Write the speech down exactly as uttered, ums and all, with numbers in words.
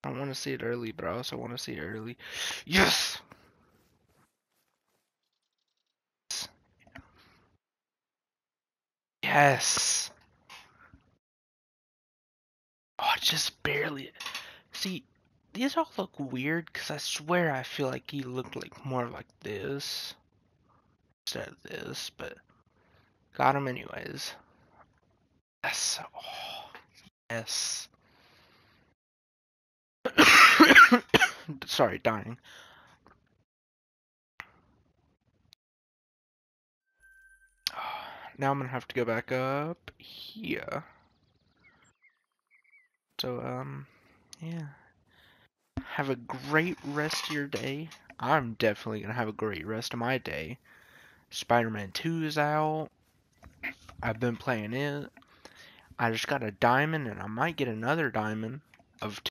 I want to see it early, but I also want to see it early. Yes! Yes! Oh, just barely. See, these all look weird because I swear I feel like he looked like more like this instead of this, but got him anyways. Yes. Oh, yes. Sorry, dying. Now I'm gonna have to go back up here. So, um, yeah. Have a great rest of your day. I'm definitely gonna have a great rest of my day. Spider-Man two is out. I've been playing it. I just got a diamond, and I might get another diamond of